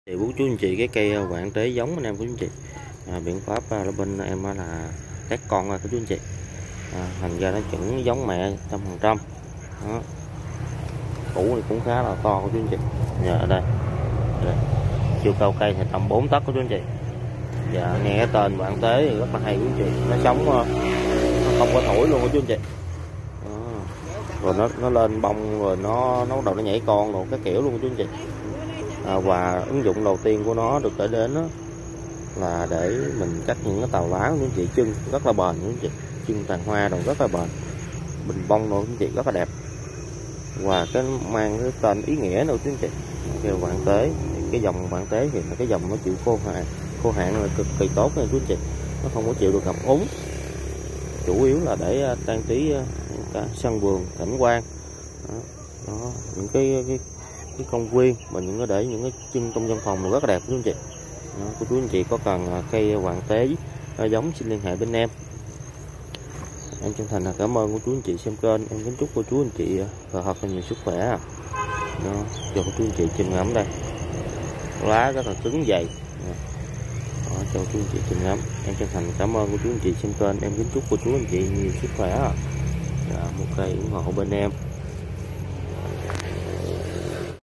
Thì bố chú anh chị cái cây quạng tế giống anh em của chú anh chị, biện pháp là bên em là các con của chú anh chị, thành ra nó chuẩn giống mẹ 100%. Củ thì cũng khá là to của chú anh chị. Ở đây, chiều cao cây thì tầm 4 tấc của chú anh chị. Dạ, nghe cái tên quạng tế thì rất là hay của chú anh chị. Nó sống, nó không có thổi luôn của chú anh chị. Rồi nó lên bông, rồi nó bắt đầu nó nhảy con rồi cái kiểu luôn của chú anh chị. Và ứng dụng đầu tiên của nó được kể đến đó là để mình cắt những cái tàu lá của anh chị, chân rất là bền anh chị, chân tàn hoa rồi rất là bền, bình bông rồi anh chị rất là đẹp, và cái mang cái tên ý nghĩa đâu chứ anh chị. Kêu quạng tế, cái dòng quạng tế thì là cái dòng nó chịu khô hạn là cực kỳ tốt nha chú anh chị, nó không có chịu được ngập úng, chủ yếu là để trang trí sân vườn cảnh quan đó, những cái công viên và những cái để những cái chân trong văn phòng rất là đẹp chú anh chị. Cô chú anh chị có cần cây quạng tế giống xin liên hệ bên em. Em chân thành là cảm ơn cô chú anh chị xem kênh. Em kính chúc cô chú anh chị thật là nhiều sức khỏe. Cho cô chú anh chị chìm ngắm đây, lá rất là cứng dày. Cho cô chú anh chị chìm ngắm. Em chân thành cảm ơn cô chú anh chị xem kênh. Em kính chúc cô chú anh chị nhiều sức khỏe. Một cây ủng hộ bên em.